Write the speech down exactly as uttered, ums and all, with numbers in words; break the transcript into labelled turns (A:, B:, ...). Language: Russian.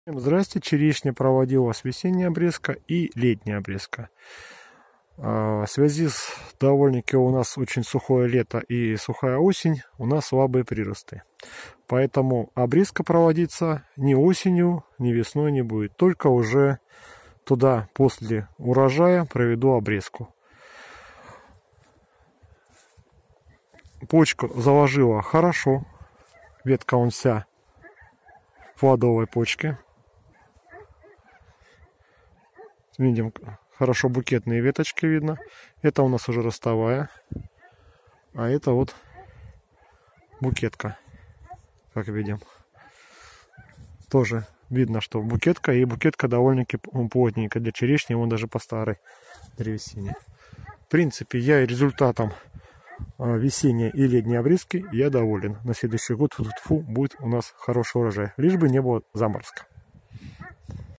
A: Всем здрасте, черешня проводилась весенняя обрезка и летняя обрезка. В связи с довольно-таки у нас очень сухое лето и сухая осень, у нас слабые приросты. Поэтому обрезка проводиться ни осенью, ни весной не будет. Только уже туда после урожая проведу обрезку. Почку заложила хорошо. Ветка он вся в плодовой почке. Видим, хорошо букетные веточки видно. Это у нас уже ростовая. А это вот букетка, как видим. Тоже видно, что букетка. И букетка довольно-таки плотненькая для черешни. Вон даже по старой древесине. В принципе, я результатом весенней и летней обрезки я доволен. На следующий год фу, будет у нас хороший урожай. Лишь бы не было заморозка.